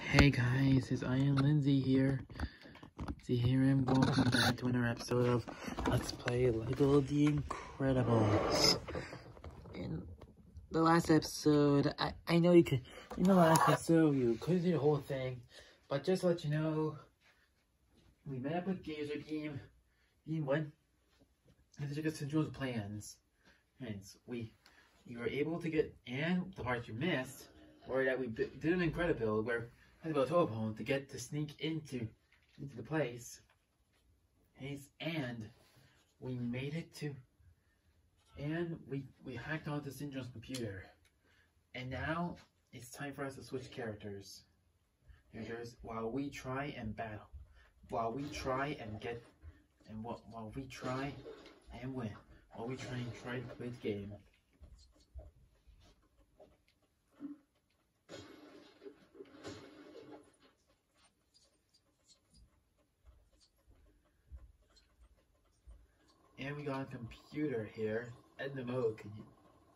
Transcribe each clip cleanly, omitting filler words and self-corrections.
Hey guys, it's I am Lindsay here. And welcome back to another episode of Let's Play Lego The Incredibles. In the last episode, I know you could, in the last episode you couldn't do the whole thing, but just to let you know, we met up with Gazer Beam. He went and took us to Joe's plans. Hence, you were able to get, and the part you missed, or that we did an Incredible where had about telephone to get to sneak into the place. And we made it to, and we hacked onto Syndrome's computer. And now it's time for us to switch characters. While we try and battle, while we try and get, and while we try and win, while we try to play the game. And we got a computer here. Edna mode, can you?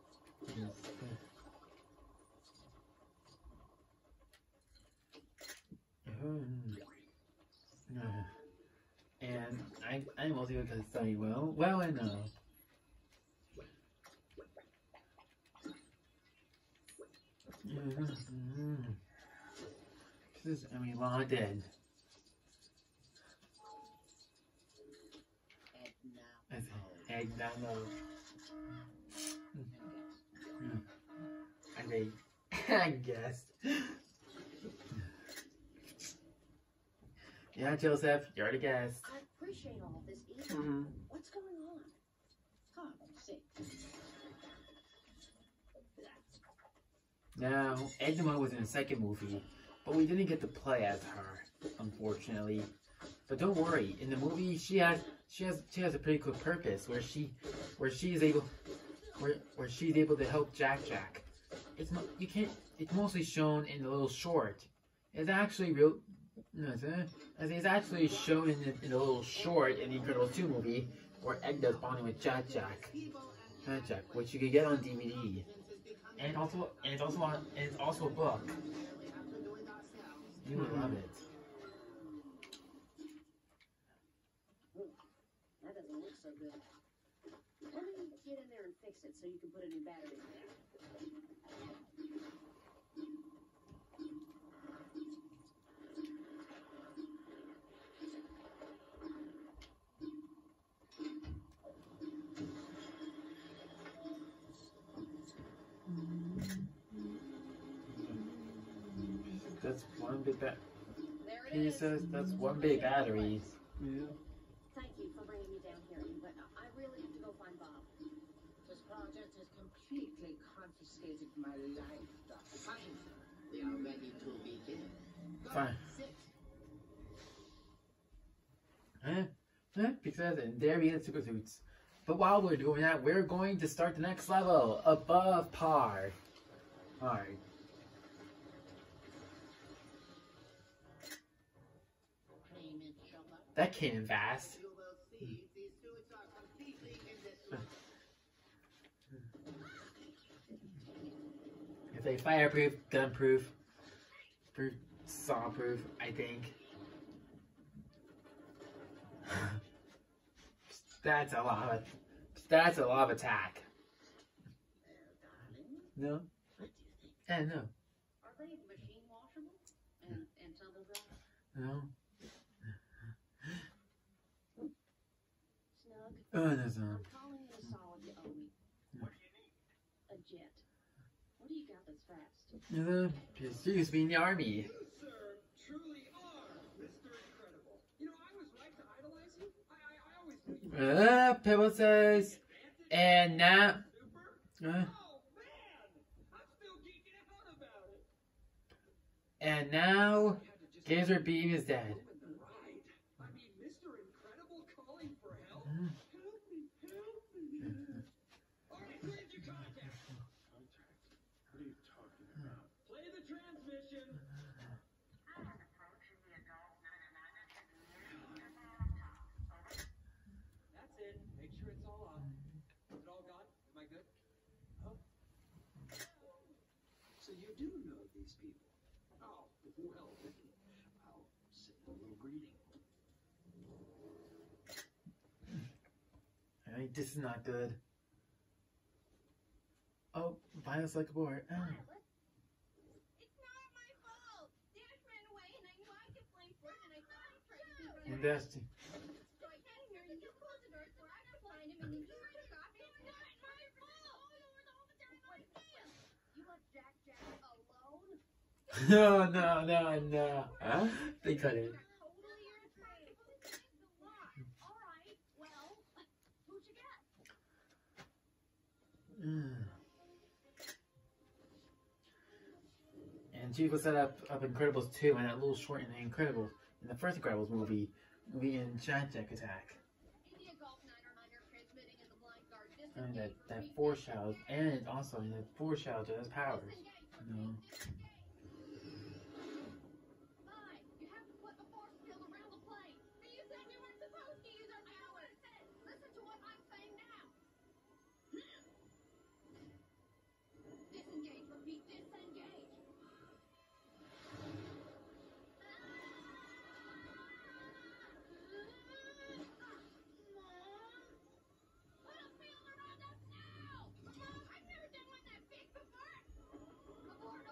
And I'm also going to study well I know. This is long dead. Egg down low. I guess. Yeah, Joseph, you're the guest. I appreciate all this, Eva. What's going on? Oh, sick. Now, Edna was in the second movie, but we didn't get to play as her, unfortunately. But don't worry, in the movie she has a pretty cool purpose where she's able to help Jack. It's mostly shown in the little short. It's actually it's actually shown in the little short in the Incredibles 2 movie where Edna's bonding with Jack, which you can get on DVD. And it's also a book. You would love it. That doesn't look so good. Let me get in there and fix it so you can put a new battery in there. That's one big battery. He says that's one big battery. Yeah. Thank you for bringing me down here, but I really have to go find Bob. This project has completely confiscated my life, Dr. Fine. We are ready to begin. Fine. Because and there we get super suits. But while we're doing that, we're going to start the next level, Above Parr. Alright. That came in fast. If they fireproof, gunproof, sawproof, I think. That's a lot of attack. No? Yeah, no. Are they machine washable and tumble dry? No. Snug? Oh, there's I'm calling it a solid you owe me. What do you need? A jet. What do you got that's fast? She used to be in the army. You, sir, truly are Mr. Incredible. You know, I was right to idolize you. I always knew you. Pebble says, and now. Oh, man! I'm still geeking out about it. And now, Gazer Beam is dead. I mean, Mr. Incredible calling for help? Help me, help me. Already cleared your contact. Contact? What are you talking about? Play the transmission. That's it. Make sure it's all on. Is it all gone? Am I good? Oh. So you do know these people? Oh, well, Alright, this is not good. Oh, Violet's like a boy. Oh. Violet? It's not my fault. Dash ran away and I knew I could blame for it and I thought he tried to run away. Investing. So I came here and you closed the door so I could find him and then you took off. It's not my fault. You left Jack alone? No. Huh? They cut it. Totally your fault. Alright, well, who'd you get? And she was set up Incredibles 2 and that little short in the Incredibles, in the first Incredibles movie in Giant Jack Attack. India Golf 9 reminder transmitting in the blind guard distance. And that foreshadows, and it also in the foreshadows his powers. You know. You have to put the force field around the plane. But you said we weren't supposed to use our powers. Listen to what I'm saying now. Disengage, repeat, disengage. Put a field around us now. I've never done one that big before. Abort.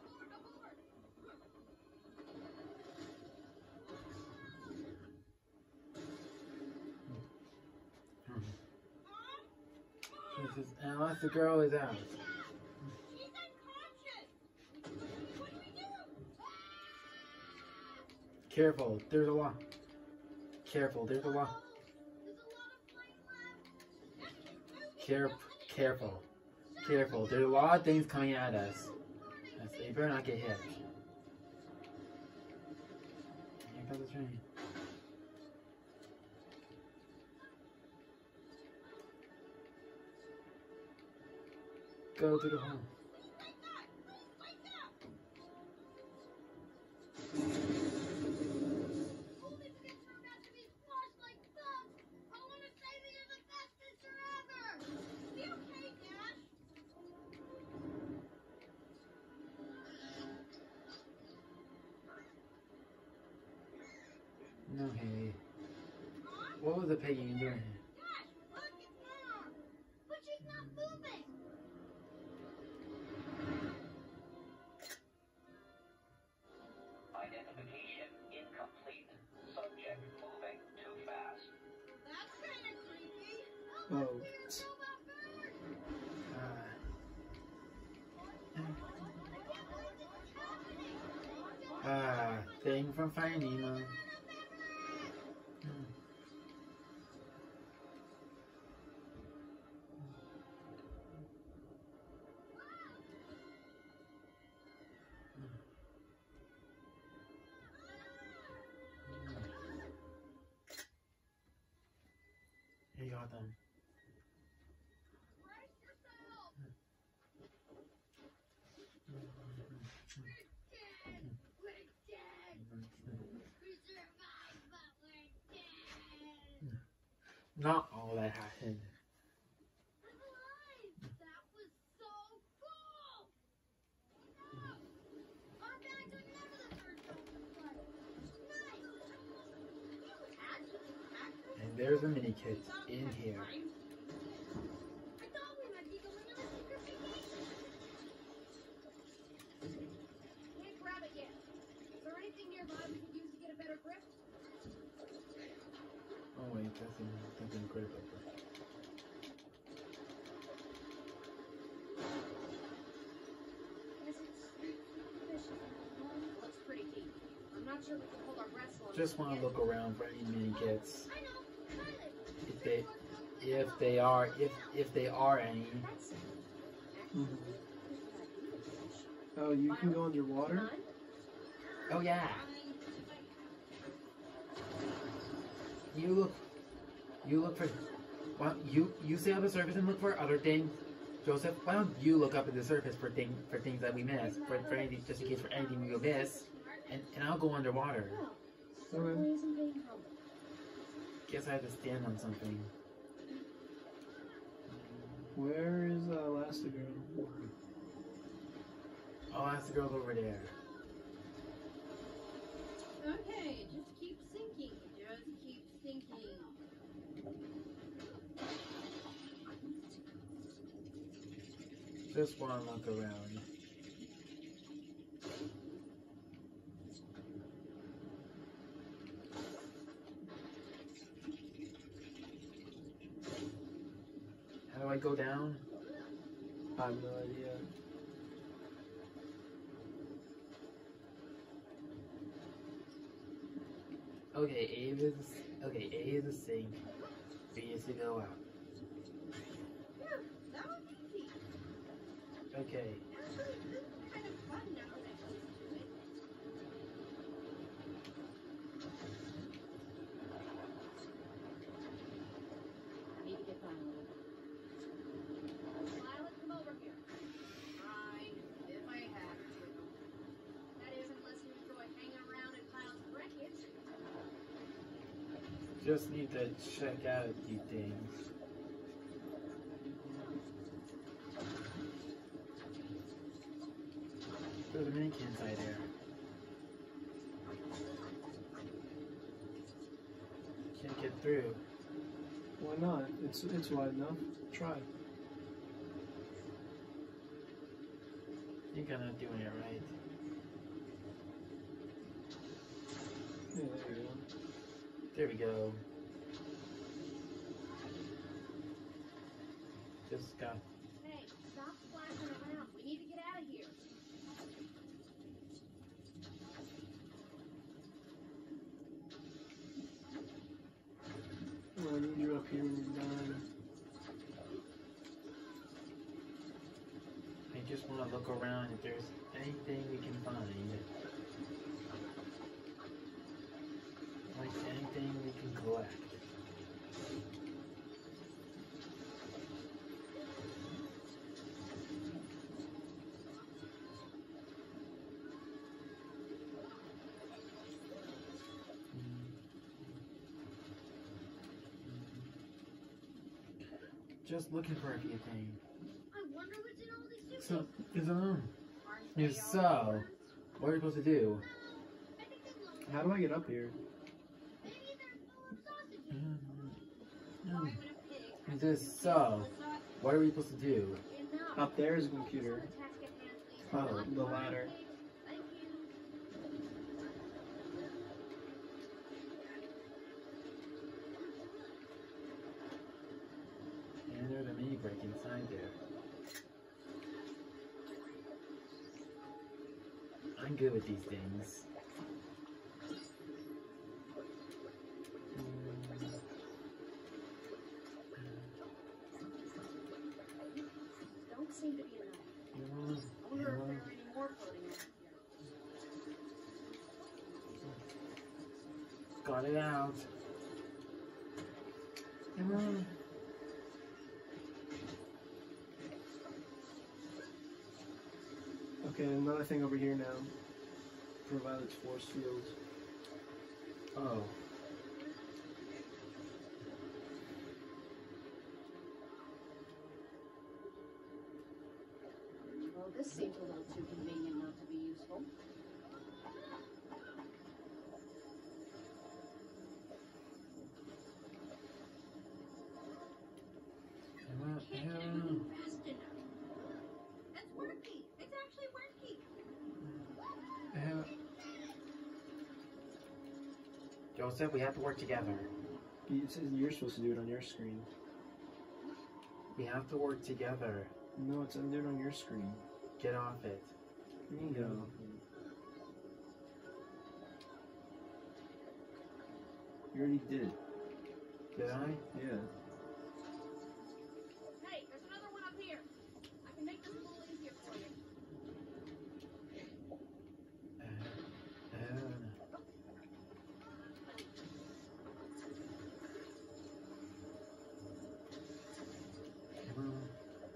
Unless the girl is out. She's unconscious. What do we do? Careful, there's a lot. Careful, there's a lot. There's a lot of flame left. Careful. There's a lot of things coming at us. So you better not get hit. Here comes the train. Go to the home. All these kids are about to be squashed like bugs. I want to say that you're the best sister ever. Be okay, Dash. No, hey. What was the Peggy doing? Dash, look, it's Mom. But she's not moving. Identification incomplete. Subject moving too fast. That's kind of creepy. Oh. Weird robot bird. Uh, I can't believe this is happening. thing from Finding Nemo. You got them. Brace yourself. We're dead. We survived, but we're dead. Not all that happened. I'm alive. That was so cool. Our bags are never the first ones to play. Nice. You actually packed them? And there's the mini kits in here. I thought we might be going on a secret vacation. Can't grab it yet. Is there anything nearby we can use to get a better grip? Oh wait, that's incredible. Guess it's suspicious. Looks pretty deep. I'm not sure we can hold our breaths long. Just want to look around for any mini kits. I know. Pilot. If they are any. Oh, you can go underwater? Oh yeah. You look for. Well, you stay on the surface and look for other things. Joseph, why don't you look up at the surface for things that we miss, for anything, just in case for anything we will miss, and I'll go underwater. Okay. Guess I have to stand on something. Where is Elastigirl? I'll ask the girl over there. Okay, just keep sinking. Just keep sinking. just want to look around. How do I go down? I have no idea. Okay, A is the sink. B is to go out. Phew, that was easy. Okay. Actually, this is kind of fun now that I'm used to it. I need to get by a little. Violet, come over here. Fine, if I have to. That is, unless you enjoy hanging around in piles of wreckage. Just need to check out a few things. There's a mannequin inside there. Can't get through. Why not? It's wide enough. Try. I think I'm not doing it right. Yeah, there you go. There we go. Just got. Hey, stop splashing around. We need to get out of here. Well, I need you up here when you're done. I just want to look around if there's anything we can find. Like anything we can collect. Just looking for a few things. I wonder what's in all these So, suitcases. so, what are we supposed to do? I think they belong. How do I get up here? Maybe they're full of sausages. Mm, Or mm. even a pig. It says, so, what are we supposed to do? Enough. Up there is a computer. Just the task at hand, please. Oh, Not the more ladder. pigs. Thank you. And there's a mini break inside there. I'm good with these things. Don't seem to be enough. I wonder if there are any more floating around here. Got it out. Come on. Okay, another thing over here now. For Violet's force field. Oh. Well, this seems a little too convenient not to be useful. Come on. Can't get it moving fast enough. It's working. It's actually working. Joseph, we have to work together. It says you're supposed to do it on your screen. We have to work together. No, it's do it on your screen. Get off it. There you go. You already did it. Did I? Yeah. Hey, there's another one up here. I can make this a little easier for you. Come on.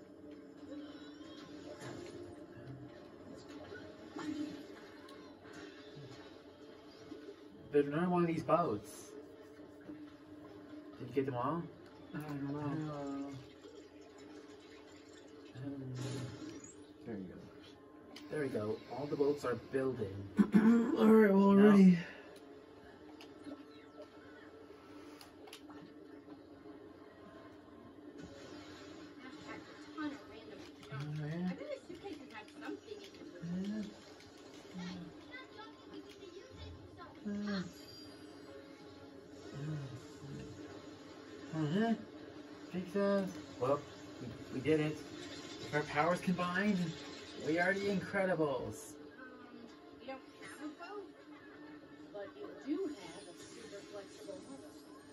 There's not one of these boats. Did you get them all? I don't know. There you go. There we go. All the boats are building. Alright, well, we're Now- ready. I've packed a ton of random junk. I bet Fix us. Well, we did it. With our powers combined, we are the Incredibles. You don't have a boat, but you do have a super flexible mother.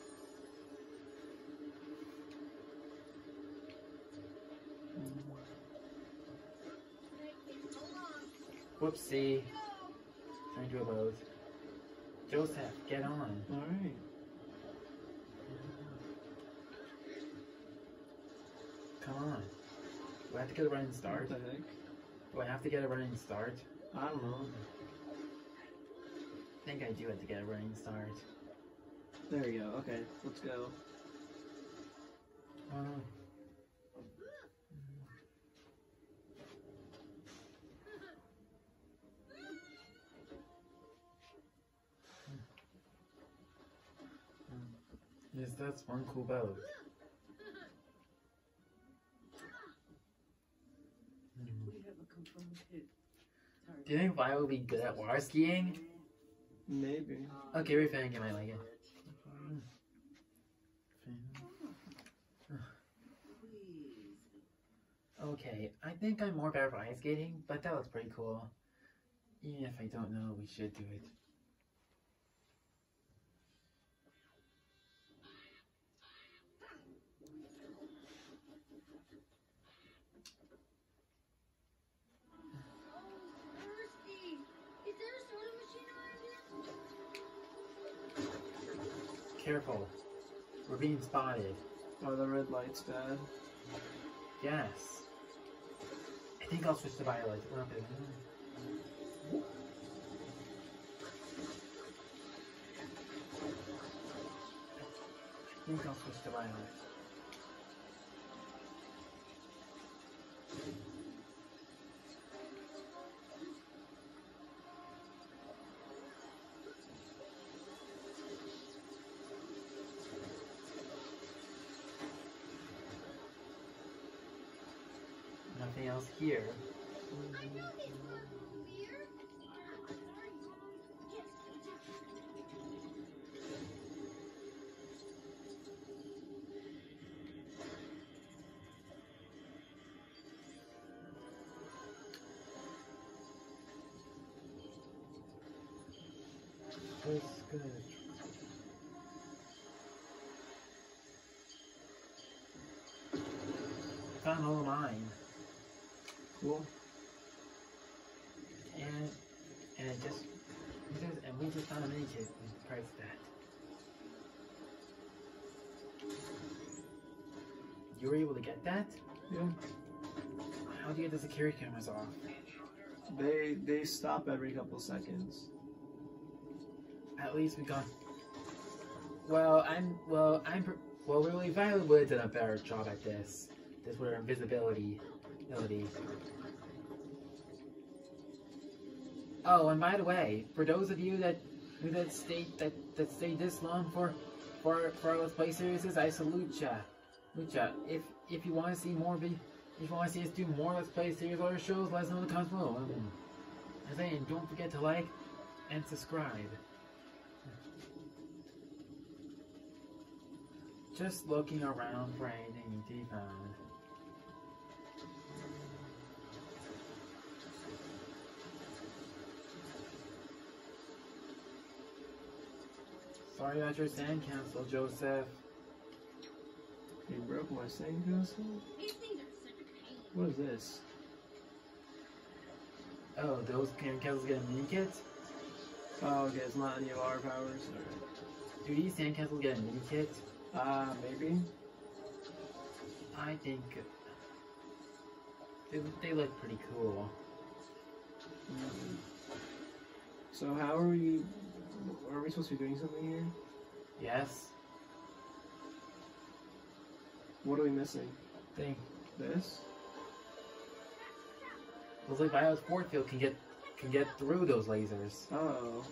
Whoopsie. Trying to do a boat. Joseph, get on. Alright. Come on. Do I have to get a running start? What the heck? Do I have to get a running start? I don't know. I think I do have to get a running start. There you go. Okay, let's go. Oh. Yes, that's one cool boat. Do you think Vi will be good at water skiing? Maybe. Okay, we're thinking I might like it. Okay, I think I'm more better for ice skating, but that was pretty cool. Even if I don't know, we should do it. Thirsty. Is there a soda machine around here? Careful. We're being spotted. Are the red lights bad? Yes. I think I'll switch to violet. I think I'll switch to violet. Nothing else here. I know these words over here. That's good. I found all of mine. Cool. And it just and we just found a mini kit and priced that. You were able to get that? Yeah. How do you get the security cameras off? They stop every couple seconds. At least we got. Well, really, Violet would have done a better job at this. This were invisibility ability. Oh, and by the way, for those of you that stayed this long for our Let's Play series, I salute ya. If you want to see more, if you want to see us do more Let's Play series or shows, let us know in the comments below. I'm saying, don't forget to like and subscribe. Just looking around for anything to be found. Sorry about your sandcastle, Joseph. You broke my sandcastle? These things are such a pain. What is this? Oh, those sandcastles get a mini kit? Oh, okay, it's not any of our powers. Alright. Do these sandcastles get a mini kit? Maybe. I think they look pretty cool. So how are we? Are we supposed to be doing something here? Yes. What are we missing? Think. This? Looks like Violet's force field can get through those lasers. Oh.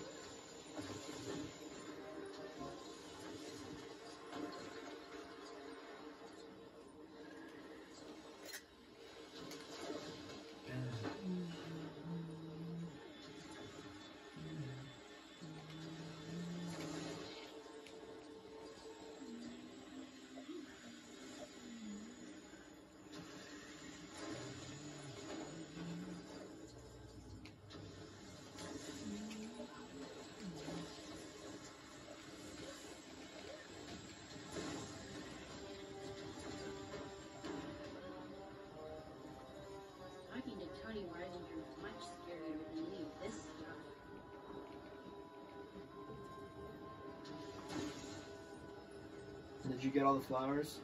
Did you get all the flowers?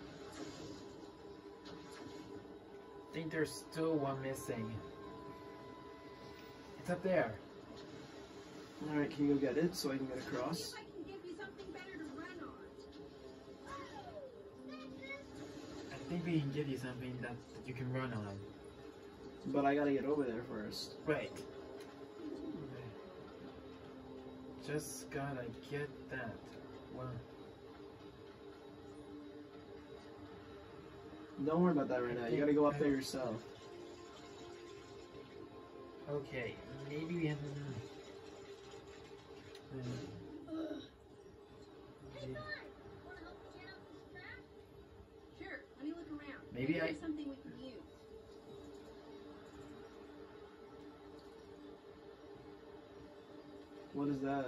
I think there's still one missing. It's up there. Alright, can you go get it so I can get across? See if I can give you something better to run on. I think we can give you something that you can run on. But I gotta get over there first. Right. Just gotta get that. Well, Don't worry about that right now. You gotta go up there yourself. okay. Maybe we have to. Hey, bud! Wanna help me get out this trash? Sure, let me look around. Maybe There's something we can use. What is that?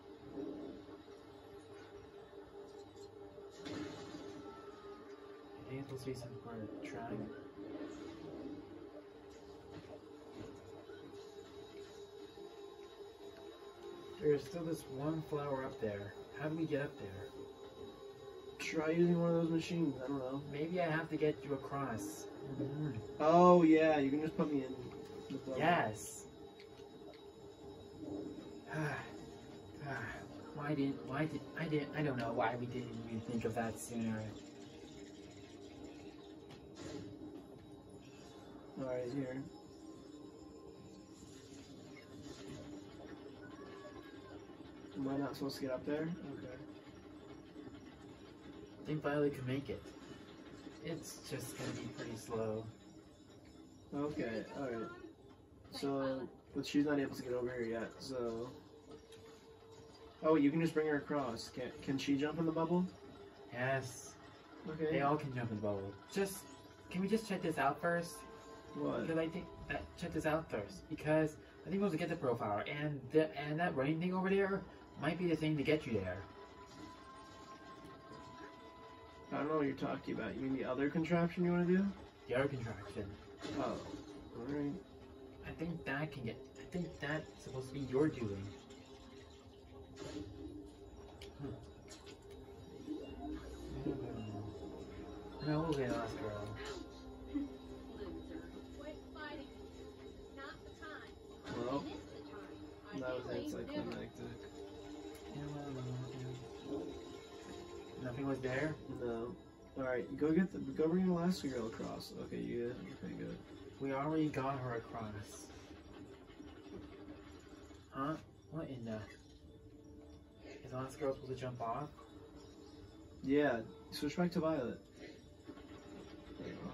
I think it's supposed to be some part of the track. There's still this one flower up there. How do we get up there? Try using one of those machines. I don't know. Maybe I have to get you across. Oh yeah, you can just put me in. The bubble. Yes. I don't know why we didn't even think of that sooner. Alright, here. Am I not supposed to get up there? Okay. I think Violet can make it. It's just gonna be pretty slow. Okay, alright. So, but she's not able to get over here yet, so... Oh, you can just bring her across. Can she jump in the bubble? Yes. Okay. They all can jump in the bubble. Can we just check this out first? What? Because I think check this out first. Because I think we'll have to get the profile, and that running thing over there might be the thing to get you there. I don't know what you're talking about. You mean the other contraption you want to do? The other contraction. Oh. Alright. I think that's supposed to be your doing. No, we'll get last girl. Loser. Quit fighting. Not the time. Well, It is the time. that was Ideally, anticlimactic. Nothing was there? No. Alright, go bring the last girl across. Okay, you good? Okay, good. We already got her across. Huh? What in the... Is the last girl supposed to jump off? Yeah, switch back to Violet. There you go.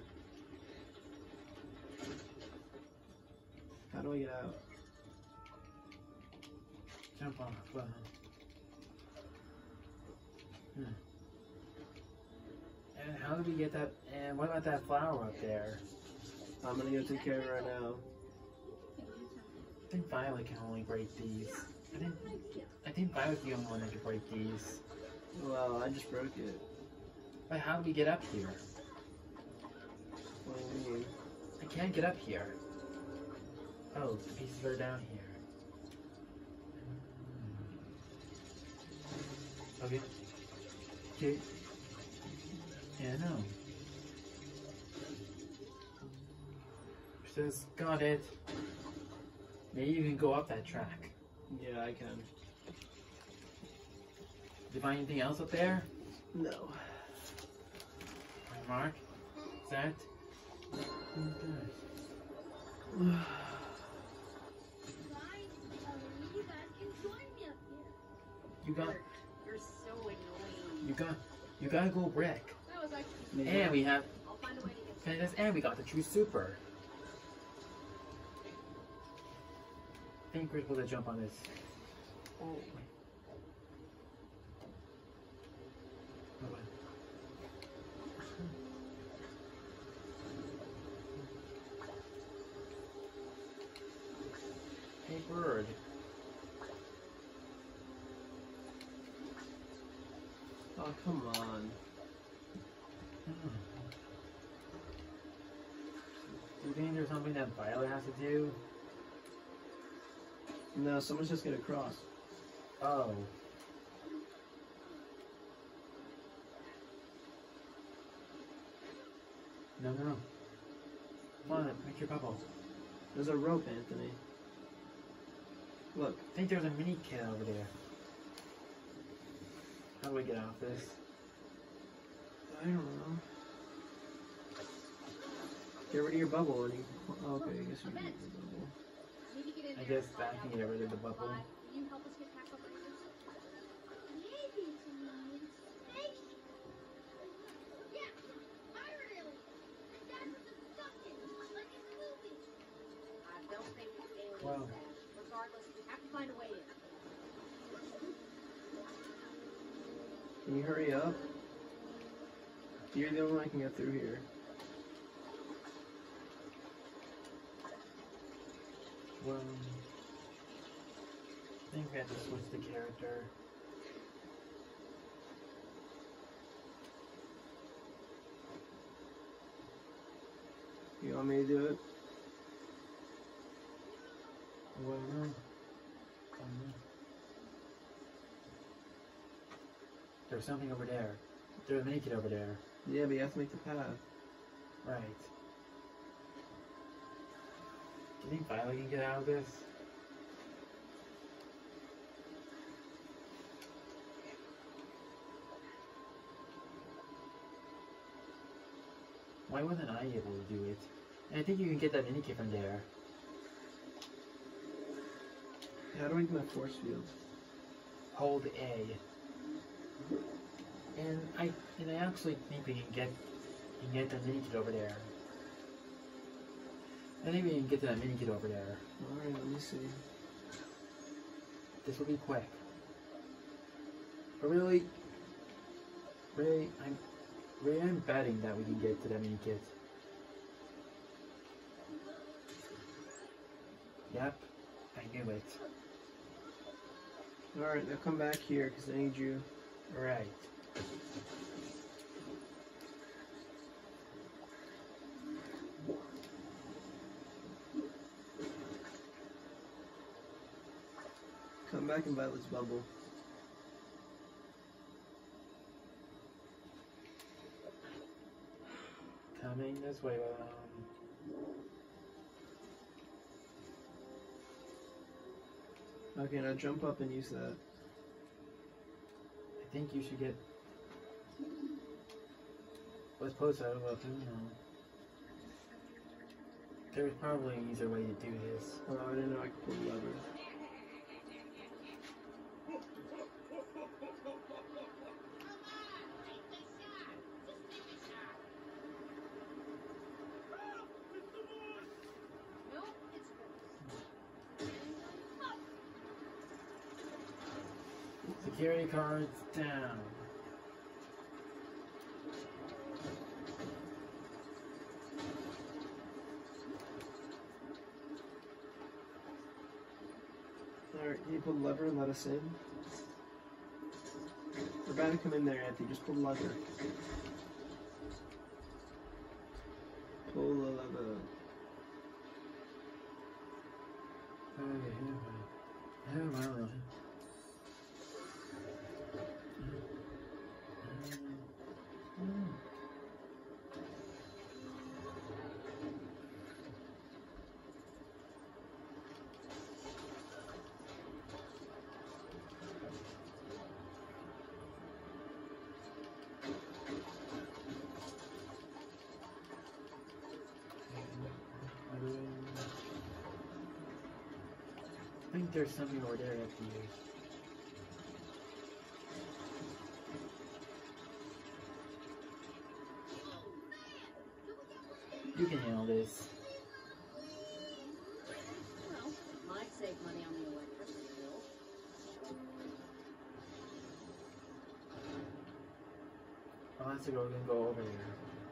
How do I get out? Jump off. Well, And how did we get that? And what about that flower up there? I'm gonna go take care of it right now. I think Violet can only break these. I think Violet's the only one that can break these. Well, I just broke it. But how do we get up here? What do you mean? I can't get up here. Oh, the pieces are down here. Okay. Okay. Yeah, no. Just got it. Maybe you can go up that track. Yeah, I can. Did you find anything else up there? No. Mark? Is that? Guys, you guys can join me up here. You got. You're so annoying. You gotta go brick. That was actually. And we have. I'll find a way to get. And we got the true super. I think we're supposed to jump on this. Oh. Hey, bird. Oh, come on. Do you think there's something that Violet has to do? No, someone's just gonna cross. Oh. No. Come on, make your bubble. There's a rope, Anthony. Look. I think there's a mini kit over there. How do we get off this? I don't know. Get rid of your bubble and you can... Oh, okay, I guess you can use the bubble. Need to get in I there guess and that find can out get rid of what's the bubble. going on. Can you help us get past operations? Maybe it's a moment. Thank you. Yeah, I really. And that's what the stuff is, like in the movies. I don't think it's aliens, Wow. Dad. Regardless, we have to find a way in. Can you hurry up? You're the only one I can get through here. Well, I think we have to switch the character. You want me to do it? Well, there's something over there. There's a mini kit over there. Yeah, but you have to make the path. Right. Do you think Violet can get out of this? Why wasn't I able to do it? And I think you can get that mini kit from there. How do I get my force field? Hold A. And I actually think we can get that mini kit over there. I think we can get to that mini kit over there. Alright, let me see. This will be quick. But really, I'm betting that we can get to that mini kit. Yep, I knew it. Alright, now come back here because I need you. Right. Come back in Violet's bubble. Coming this way, Okay, now jump up and use that. I think you should get. Let's pose that up. Who knows? There's probably an easier way to do this. Oh, I didn't know I could pull the lever. No, it's Security cards down. Alright, can you pull the lever and let us in? We're about to come in there, Anthony. Just pull the lever. Pull the lever. I think there's something over there after you. You can handle this. well, might save money on the electricity bill. Unless we're gonna go over there.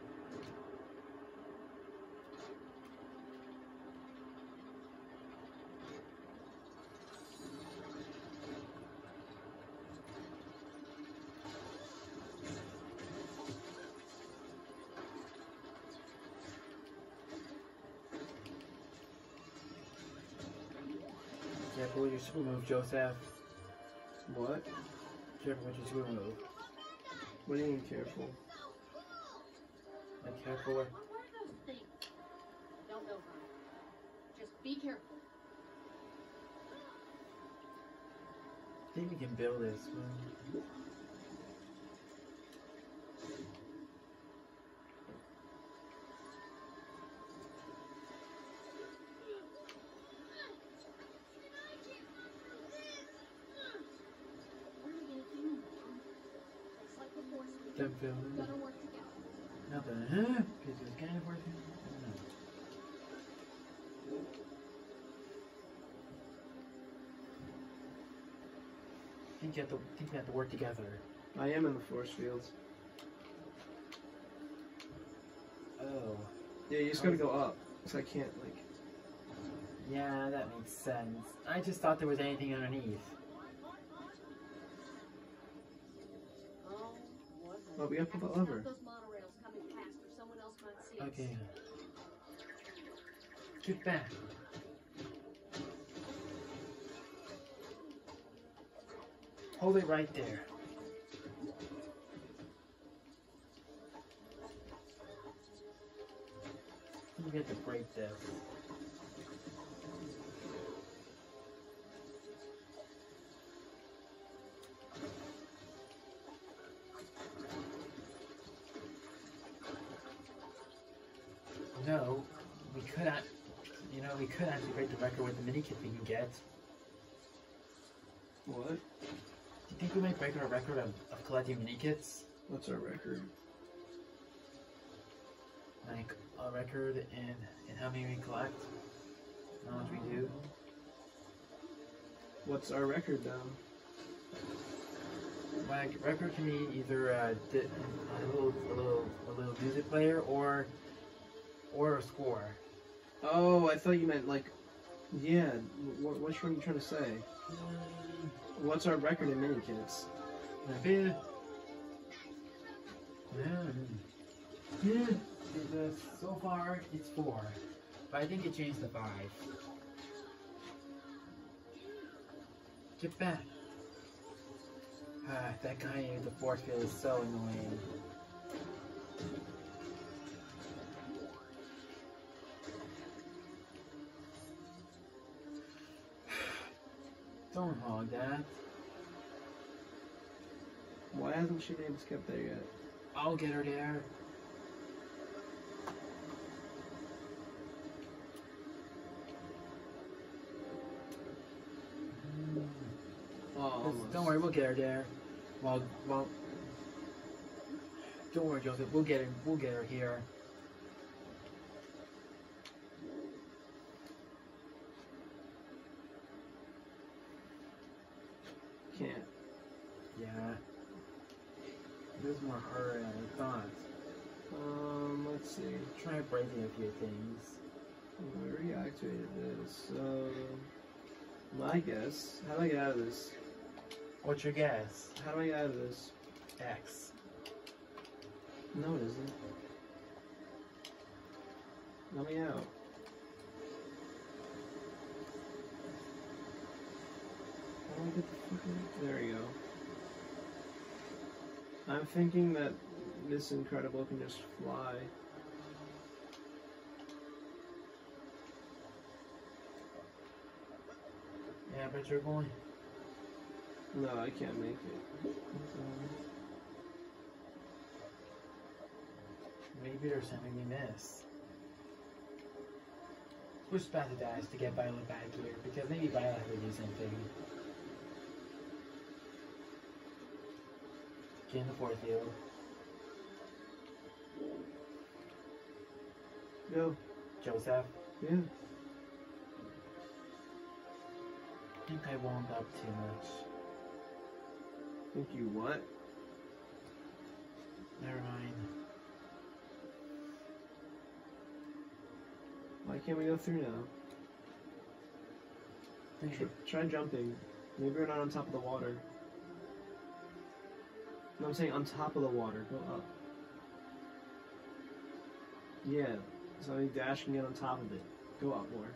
Careful with your screw move, Joseph. What? Careful with your screw move. What do you mean careful? Like careful with Be careful. I think we can build this. It's like the force Them building. gonna work together. Nothing, huh? Because it's kind of working. I don't know. Think we have to work together. I am in the force fields. Oh. Yeah, you just gotta go up. So I can't, like... Yeah, that makes sense. I just thought there was anything underneath. Oh, we gotta pull the Stop lever. those monorails coming past, or someone else might see us. Okay. Get back. Hold it right there. You get to break this. No, we could not. You know, we could actually break the record with the mini kit we can get. What? Do you think we might break our record of collecting mini kits? What's our record? Like a record in how many we collect? How much we do? What's our record, though? Like record can be either a little music player or a score. Oh, I thought you meant, like... Yeah, which one are you trying to say? What's our record in mini kits? Yeah. So far, it's 4. But I think it changed to 5. Get back. That guy in the force field is so annoying. Don't hog that. Why hasn't she been able to get there yet? I'll get her there. Oh, Don't worry, we'll get her there. Well, don't worry, Joseph. We'll get her here. Can't. Yeah. This is more harder than I thought. Let's see. Try breaking a few things. We already activated this, so... My guess... How do I get out of this? What's your guess? How do I get out of this? X. No, it isn't. Let me out. How do I get the fucking... There we go. I'm thinking that Miss Incredible can just fly. Yeah, but you're going. No, I can't make it. Maybe there's something we miss. Push past the dice to get Violet back here, because maybe Violet will do something. Get in the force field. Go. Joseph, Yeah. I think I wound up too much. Think you what? Never mind. Why can't we go through now? Think Try jumping. Maybe we're not on top of the water. No, I'm saying on top of the water. Go up. Yeah. So I Dash can get on top of it. Go up more.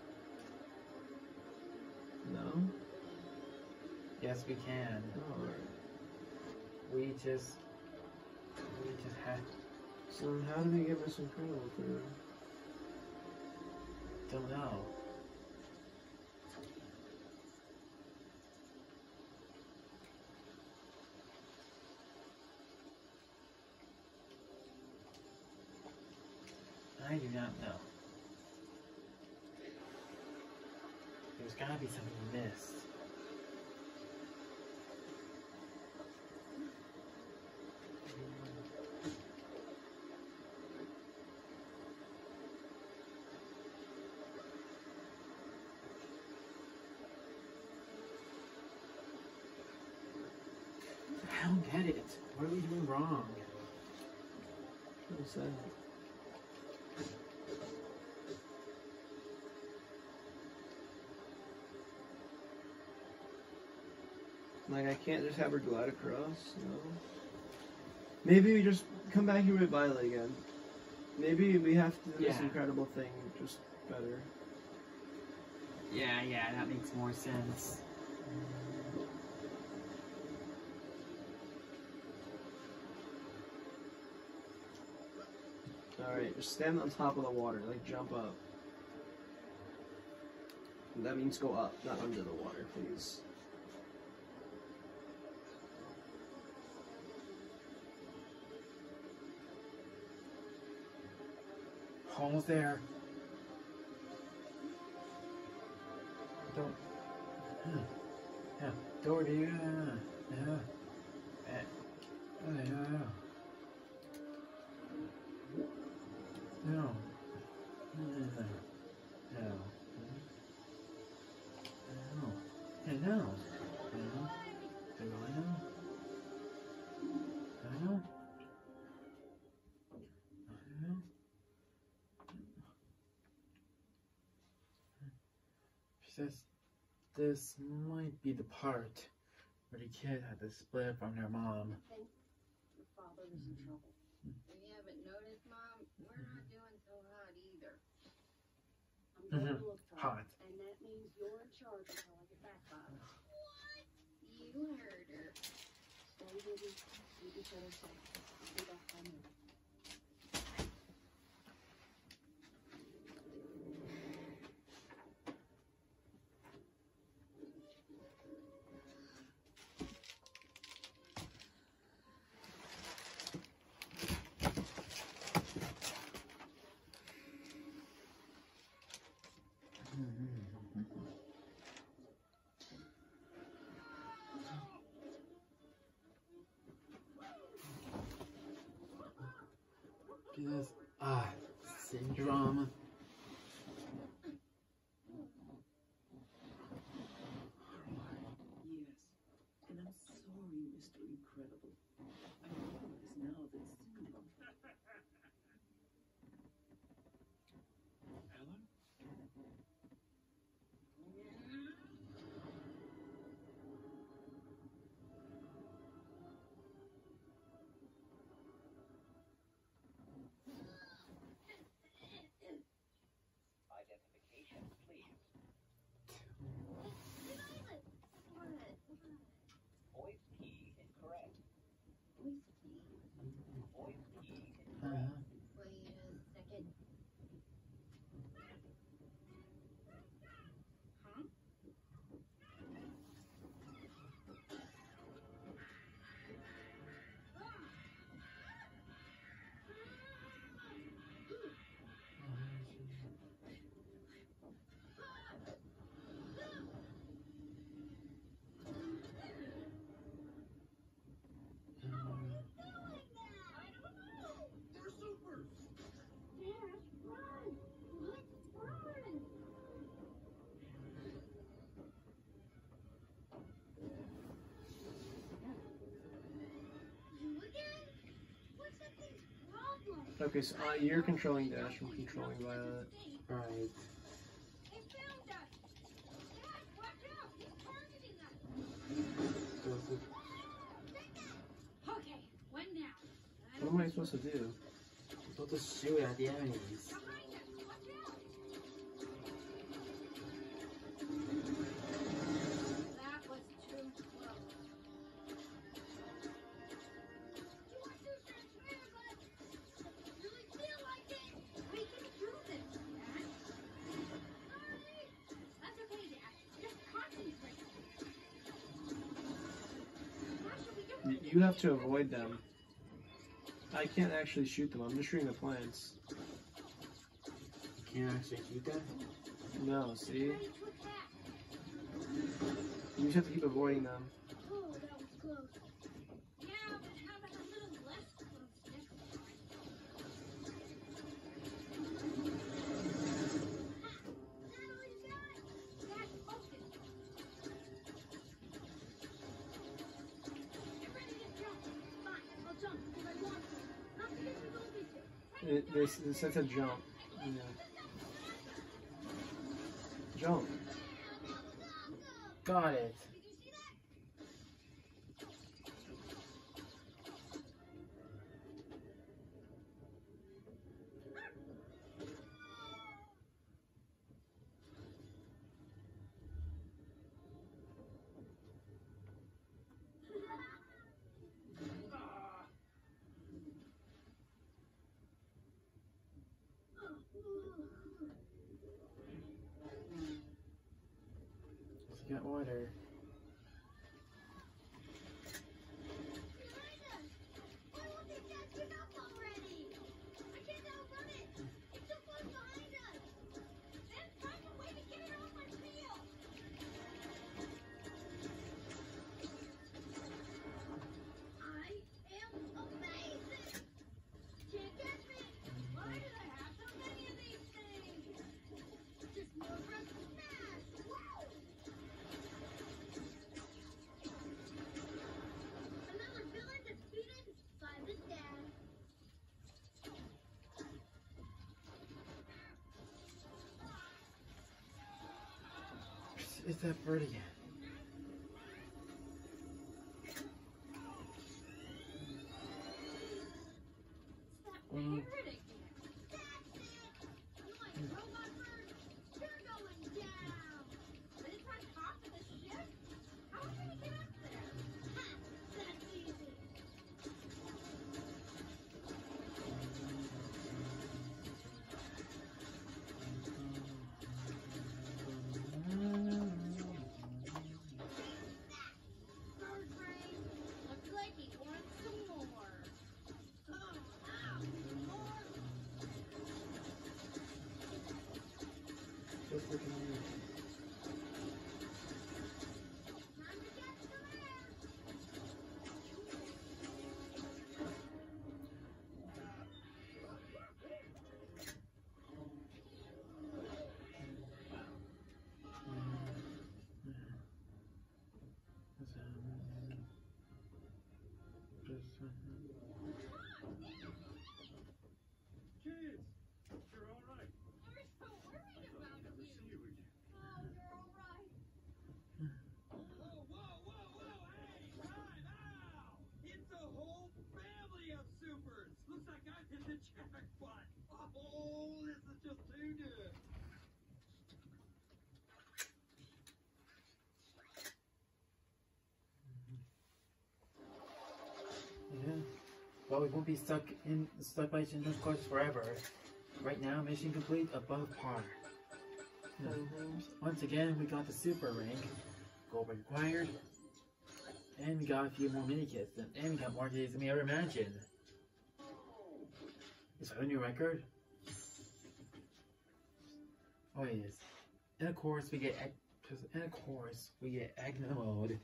No? Yes, we can. Oh, alright. We just have. So how do we get Miss Incredible through? Don't know. I do not know. There's gotta be something missed. I don't get it. What are we doing wrong? What is that? Like, I can't just have her glide across, you know? Maybe we just come back here with Violet again. Maybe we have to do this Yeah. incredible thing just better. Yeah, that makes more sense. Alright, just stand on top of the water, like jump up. That means go up, not under the water, please. Almost there. Don't. Yeah. Door, yeah. Yeah. Yeah. No. No. No. She says this might be the part where the kid had to split from their mom. I think your father is in trouble. You haven't noticed, Mom? We're not doing so hot either. I'm going to look for Hot. her, and that means you're in charge until I get back, Bob. What? You heard her. Stay busy. Keep each other safe. I'll be back by noon. Jesus. Syndrome. Yes, and I'm sorry, Mr. Incredible. I realize now that syndrome. Helen? Identification, please. Voice key incorrect. Voice key incorrect. Wait a second. Huh? They're supers! Dad, run! Let's run! You again? What's that thing's problem? Okay, so you're controlling Dash, I'm controlling Violet. Right. They found us! Dad, watch out! He's targeting us! Okay, one down. What am I supposed to do? Supposed to shoot at the enemies. Behind us! Watch out! That was too close. You want to transfer, but really feel like it? We can do this, Dad. Sorry. That's okay, Dad. Just concentrate. How should we do it? You have to avoid them. I can't actually shoot them, I'm just shooting the plants. can't actually shoot that? No, see? Ready to attack. You just have to keep avoiding them. Oh, that was close. Yeah, but how about a little less close next time? Ha! Is that all you got? That's focus. Get ready to jump. Fine, I'll jump if I want to. Not because you told me to. It says to jump. Yeah. Jump. Got it. Did you see that? Let's get water. Behind us! Why won't they catch it up already? I can't outrun it! It's so close behind us! Then find a way to get it off my wheel! I am amazing! Can't catch me! Why do I have so many of these things? Just more for us to smash! Whoa! Another villain defeated by the dad. It's that bird again. It's that parrot again. That's it! Annoying robot bird, you're going down! But it's on top of the ship? How are we gonna get up there? Ha! That's easy! Bird brain, looks like he wants some more. Oh, ow! More! Just looking at me. Time to get to there! Kids, you're all right. We're so worried about Never you. see you again. Oh, you're all right. Whoa, whoa, whoa, whoa! Hey, time out! It's a whole family of supers. Looks like I hit the jackpot. Oh, this is just too good. Yeah. Well, we won't be stuck by those courses forever. Right now, mission complete. Above par. Yeah. Once again, we got the super rank. Gold required. And we got a few more mini kits. And we got more days than we ever imagined. Is that a new record? Oh yes. And of course we get Agna mode.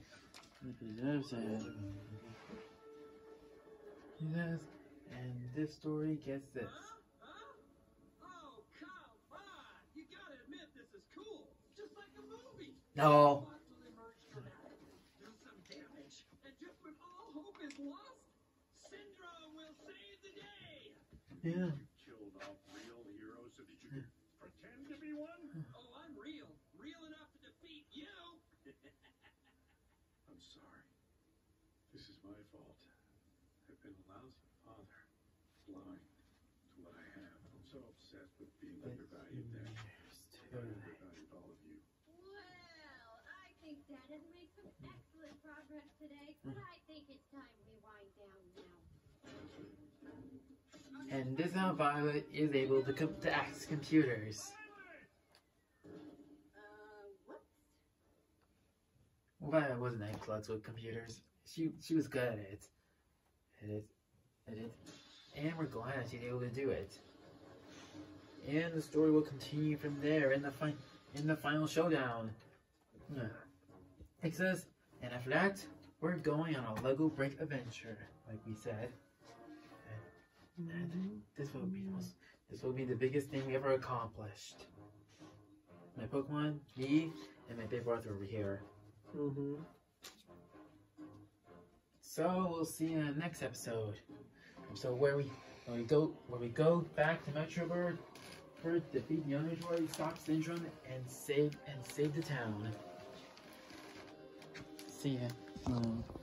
Yes. And this story gets this. Huh? Oh, come on! You gotta admit this is cool. Just like a movie. No. Watch will emerge from that. Do some damage. And just when all hope is lost, Syndrome will save the day. Yeah. You killed off real heroes so that you could pretend to be one? Oh, I'm real. Real enough to defeat you. I'm sorry. This is my fault. I've been a lousy father. Blind to what I have. I'm so obsessed with being undervalued that I undervalued all of you. Well, I think Dad has made some excellent progress today, but I think it's time we wind down now. And this is how Violet is able to ask computers. Whoops. Well, Violet wasn't that close with computers. She was good at it. And we're glad she's able to do it. and the story will continue from there in the final showdown. It says, and after that, we're going on a Lego brick adventure, like we said. And this will be the biggest thing we ever accomplished. My Pokemon, me, and my big brother over here. So we'll see you in the next episode. So where we go back to Metroburg for defeat the Underdroid, stop Syndrome, and save the town. See ya.